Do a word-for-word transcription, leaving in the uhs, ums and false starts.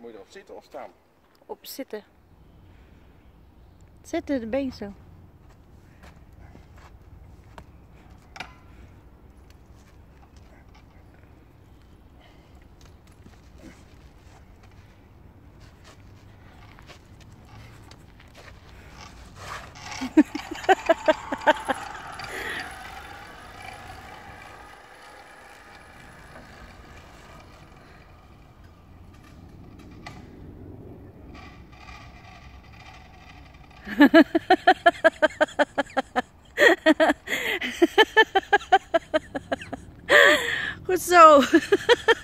Moet je erop zitten of staan? Op zitten. Zetten de been zo. Goed zo.